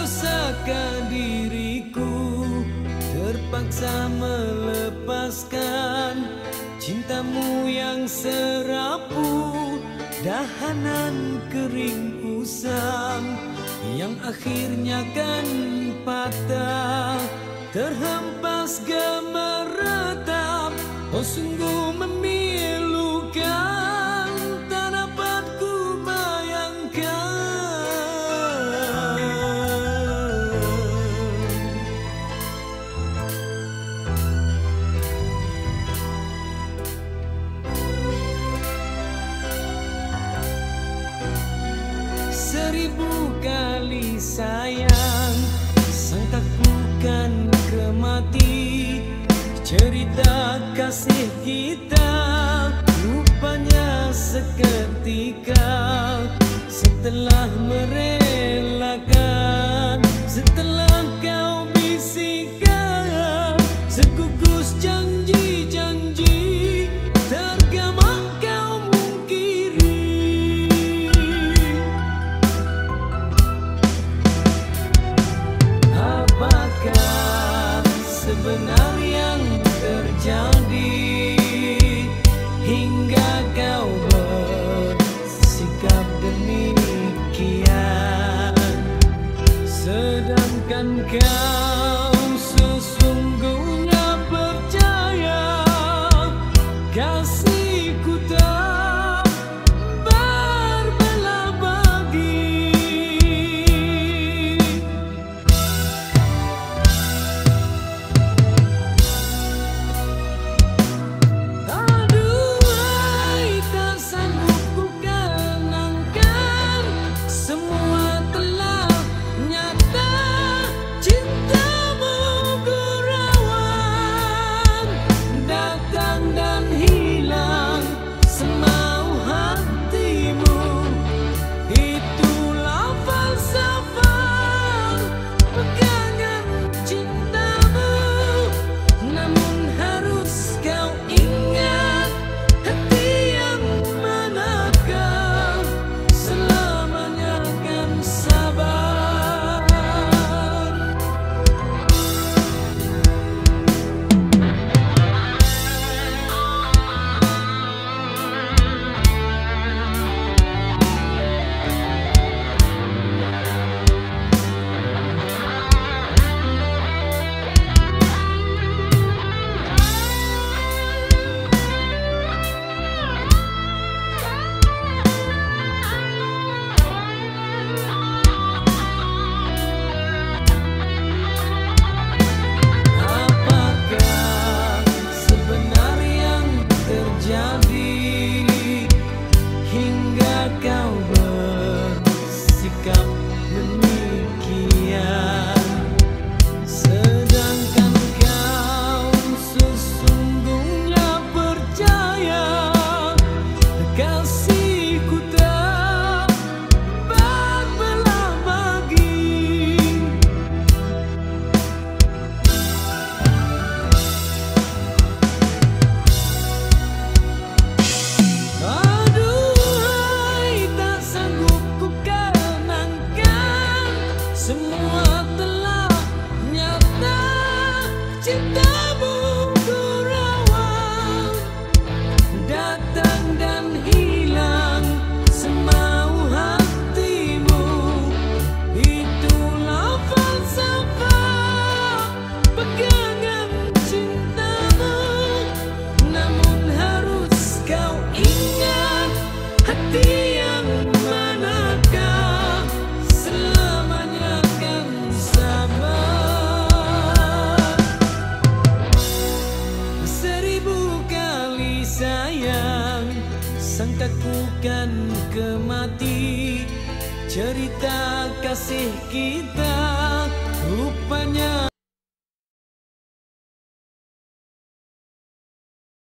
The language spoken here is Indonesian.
dosakah diriku, terpaksa melepaskan cintamu yang serapu, dahanan kering usang yang akhirnya kan patah, terhempas gemeretab. Oh sungguh memilukan, tak dapat ku bayangkan. Seribu kali sayang, sangka ku kan kemati cerita kasih kita, rupanya seketika setelah merelakan, setelah kau bisikan segugus janji-janji, tergama kau mungkiri. Apakah sebenarnya yang terjadi hingga kau bersikap demikian, sedangkan kau sesungguhnya percaya kasihku tak berbelah bagi. Semua telah nyata, cintamu ku rawat, datang dan hilang semau hatimu. Itulah falsafah pegangan cintamu. Namun harus kau ingat, hati yang manakah selamanya kan sabar. Seribu kali sayang, sangka ku kan kemati cerita kasih kita,